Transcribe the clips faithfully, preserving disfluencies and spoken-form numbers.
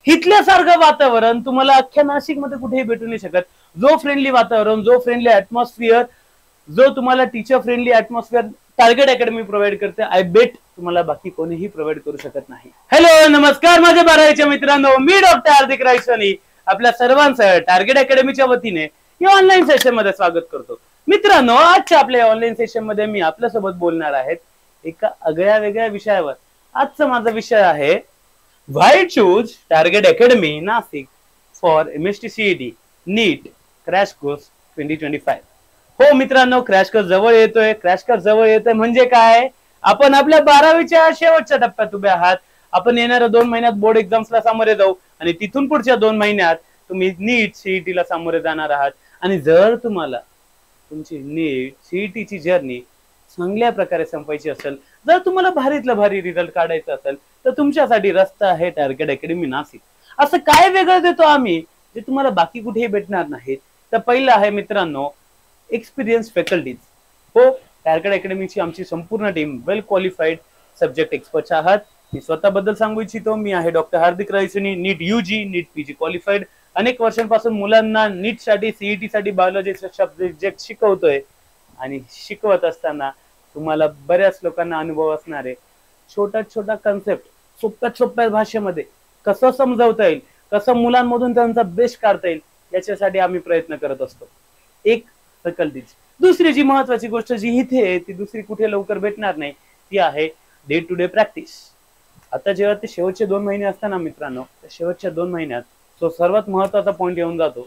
इथल्यासारखं वातावरण तुम्हाला अख्ख्या नाशिक मध्ये कुठेही भेटू नाही शकत. जो फ्रेंडली वातावरण, जो फ्रेंडली ऍटमॉस्फिअर, जो तुम्हाला teacher friendly atmosphere target academy provide करते, आय बेट तुम्हाला बाकी कोणीही प्रोव्हाइड करू शकत नाही. हॅलो, नमस्कार माझ्या बारावीच्या मित्रांनो, मी डॉक्टर हार्दिक रायसोनी आपल्या सर्वांचं टार्गेट अकॅडमीच्या वतीने या ऑनलाईन सेशन मध्ये स्वागत करतो. मित्रांनो, आजच्या आपल्या ऑनलाईन सेशन मध्ये मी आपल्यासोबत बोलणार आहे एका आगळ्या वेगळ्या विषयावर. आजचा माझा विषय आहे why choose target academy Nashik for MST CET NEET crash course twenty twenty five. हो मित्रांनो, क्रॅश कोर्स जवळ येतोय. क्रॅश कोर्स जवळ येतोय म्हणजे काय? आपण आपल्या बारावीच्या शेवटच्या टप्प्यात उभे आहात. आपण येणाऱ्या दोन महिन्यात बोर्ड एक्झाम्सला सामोरे जाऊ आणि तिथून पुढच्या दोन महिन्यात तुम्ही नीट सीईटी ला सामोरे जाणार आहात. आणि जर तुम्हाला तुमची नीट सीईटीची जर्नी चांगल्या प्रकारे संपायची असेल, जर तुम्हाला भारीतला भारी रिझल्ट काढायचा असेल, तर तुमच्यासाठी रस्ता आहे टार्गेट अकॅडमी नाशिक. असं काय वेगळं देतो आम्ही जे तुम्हाला बाकी कुठेही भेटणार नाहीत? तर पहिलं आहे मित्रांनो, एक्सपिरियन्स फॅकल्टीज. हो, टार्गेट अकॅडमीची आमची संपूर्ण team well qualified subject expert आहात. मी स्वतःबद्दल सांगू इच्छितो, मी आहे doctor Hardik Raisoni, NEET UG NEET PG qualified. अनेक वर्षांपासून मुलांना नीट साठी सीईटी साठी बायोलॉजी सब्जेक्ट शिकवतोय आणि शिकवत असताना तुम्हाला बऱ्याच लोकांना अनुभव असणार आहे. छोटा छोटा कन्सेप्ट सोप्यात सोप्या भाषेमध्ये कसं समजावता येईल, कसं मुलांमधून त्यांचा बेस्ट काढता येईल, याच्यासाठी आम्ही प्रयत्न करत असतो. एक फॅकल्टीज. दुसरी जी महत्वाची गोष्ट जी इथे आहे ती दुसरी कुठे लवकर भेटणार नाही, ती आहे डे टू डे प्रॅक्टिस. आता जेव्हा ते शेवटचे दोन महिने असताना मित्रांनो, त्या शेवटच्या दोन महिन्यात तो सर्वात महत्वाचा पॉइंट येऊन जातो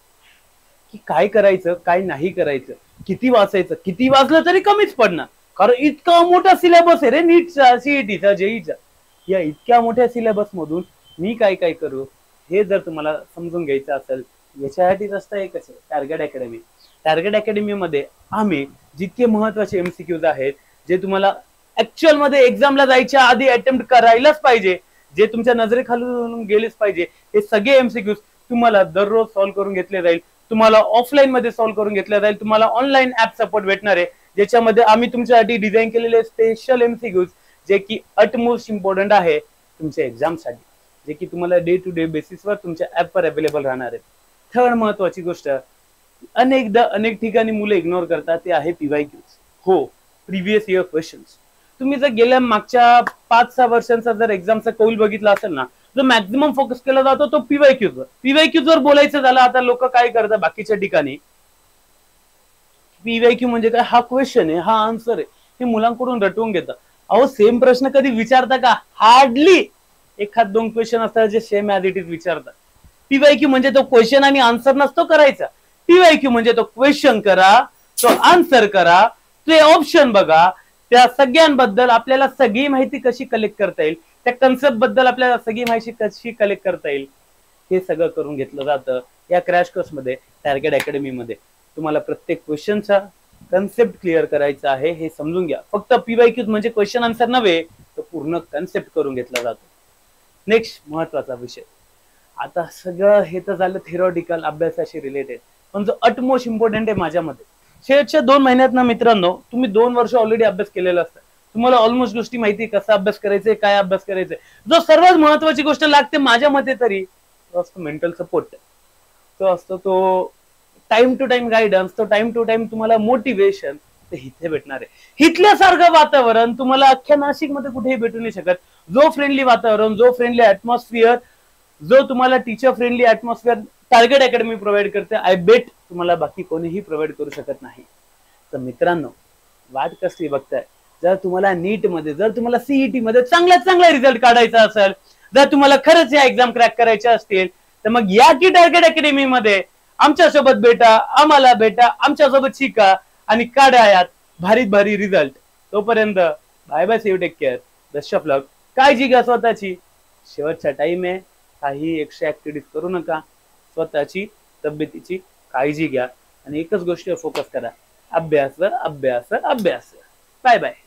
की काय करायचं, काय नाही करायचं, किती वाचायचं. किती वाचलं तरी कमीच पडणार, कारण इतका मोठा सिलेबस आहे रे नीटचा, सीईटीचा, जेईचा. या इतक्या मोठ्या सिलेबस मधून मी काय काय करू हे जर तुम्हाला समजून घ्यायचं असेल, याच्यासाठी रस्ता एकच आहे, टार्गेट अकॅडमी. टार्गेट अकॅडमी मध्ये आम्ही जितके महत्वाचे एमसीक्यूज आहेत, जे तुम्हाला ऍक्च्युअल मध्ये एक्झामला जायच्या आधी अटेम्प्ट करायलाच पाहिजे, जे तुमच्या नजरेखालून गेलेच पाहिजे, हे सगळे एमसीक्यूज तुम्हाला दररोज सॉल्व्ह करून घेतले जाईल. तुम्हाला ऑफलाईन मध्ये सॉल्व्ह करून घेतलं जाईल. तुम्हाला ऑनलाईन ऍप सपोर्ट भेटणार आहे, ज्याच्यामध्ये आम्ही तुमच्यासाठी डिझाईन केलेले स्पेशल एमसीक्यूज जे की अटमोस्ट इम्पॉर्टंट आहे तुमच्या एक्झाम साठी, जे की तुम्हाला डे टू डे बेसिसवर तुमच्या ऍपवर अवेलेबल राहणार आहे. थर्ड महत्वाची गोष्ट, अनेकदा अनेक ठिकाणी मुलं इग्नोर करतात, ते आहे पीवायक्यूज. हो, प्रिव्हियस इयर क्वेश्चन्स. तुम्ही जर गेल्या मागच्या पाच सहा वर्षांचा जर एक्झामचा कौल बघितला असेल ना, जो मॅक्झिमम फोकस केला जातो तो पीवायक्यूज वर. पीवायक्यूज वर बोलायचं झालं, आता लोक काय करतात बाकीच्या ठिकाणी, पीवायक्यू म्हणजे काय, हा क्वेश्चन आहे, हा आन्सर आहे, हे मुलांकडून रटवून घेतात. अहो, सेम प्रश्न कधी विचारता का? हार्डली एखाद दोन क्वेश्चन असतात जे सेम ऍज इट इज विचारतात. पीवायक्यू म्हणजे तो क्वेश्चन आणि आन्सर नसतो करायचा. पीवायक्यू म्हणजे तो क्वेश्चन करा, तो आन्सर करा, ते ऑप्शन बघा, त्या सगळ्यांबद्दल आपल्याला सगळी माहिती कशी कलेक्ट करता येईल, त्या कन्सेप्ट बद्दल आपल्याला सगळी माहिती कशी कलेक्ट करता येईल, हे सगळं करून घेतलं जातं या क्रॅश कोर्स मध्ये, टार्गेट अकॅडमी मध्ये. तुम्हाला प्रत्येक क्वेश्चनचा कन्सेप्ट क्लिअर करायचा आहे, हे समजून घ्या. फक्त पीवायक्यूज म्हणजे क्वेश्चन आन्सर नव्हे, तर पूर्ण कन्सेप्ट करून घेतला जातो. नेक्स्ट महत्वाचा विषय, आता सगळं हे तर झालं थेरॉटिकल अभ्यासाशी रिलेटेड, पण जो अटमोस्ट इम्पॉर्टंट आहे माझ्या मते, शेवटच्या दोन महिन्यात ना मित्रांनो, तुम्ही दोन वर्ष ऑलरेडी अभ्यास केलेला असतं, तुम्हाला ऑलमोस्ट गोष्टी माहिती, कसा अभ्यास करायचे, काय अभ्यास करायचे. जो सर्वात महत्वाची गोष्ट लागते माझ्या मते तरी, तो असतो मेंटल सपोर्ट. तो असतो तो टाइम टू टाइम गायडन्स, तो टाइम टू टाइम तुम्हाला मोटिवेशन, ते इथे भेटणार आहे. इथल्यासारखं वातावरण तुम्हाला अख्ख्या नाशिक मध्ये कुठेही भेटू नाही शकत. जो फ्रेंडली वातावरण, जो फ्रेंडली ऍटमॉस्फिअर, जो तुम्हाला teacher friendly atmosphere target academy provide करते, आय बेट तुम्हाला बाकी कोणीही प्रोव्हाइड करू शकत नाही. तर मित्रांनो, वाट कसली बघताय? जर तुम्हाला नीट मध्ये, जर तुम्हाला सीईटी मध्ये चांगल्यात चांगला रिझल्ट काढायचा असेल, जर तुम्हाला खरंच या एक्झाम क्रॅक करायच्या असतील, तर मग या की टार्गेट अकॅडमी मध्ये आमच्या सोबत भेटा, आम्हाला भेटा, आमच्या सोबत शिका आणि काढा यात भारीत भारी रिझल्ट. तोपर्यंत bye bye, see you, take care, best of luck. काळजी घ्या स्वतःची. शेवटचा टाइम आहे, काही एक्स्ट्रा ऍक्टिव्हिटीज करू नका. स्वतःची तब्येतीची काळजी घ्या आणि एकच गोष्टीवर फोकस करा, अभ्यास, अभ्यास, अभ्यास. Bye bye.